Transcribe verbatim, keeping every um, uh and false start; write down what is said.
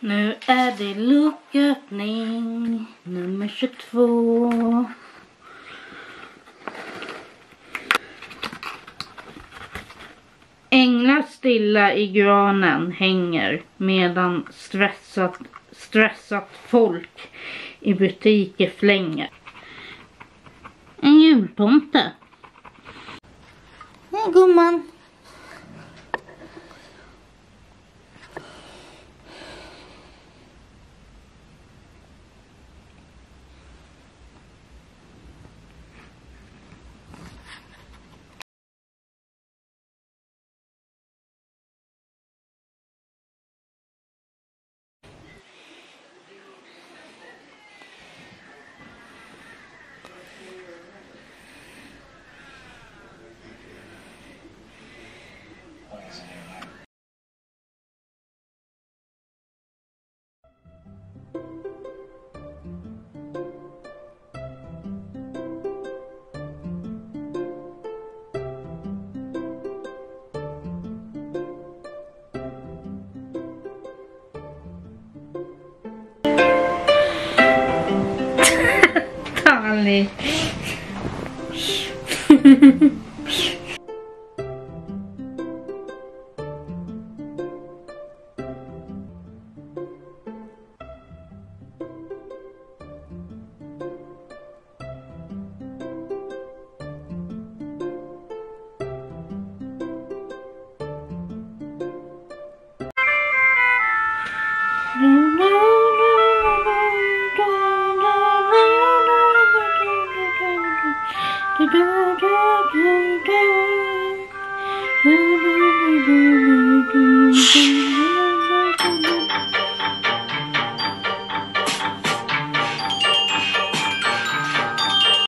Nu är det lucköppning nummer tjugotvå. Änglar stilla i granen hänger medan stressat, stressat folk i butiker flänger. En jultomte. Hej gumman. Talig. Do do do do do do.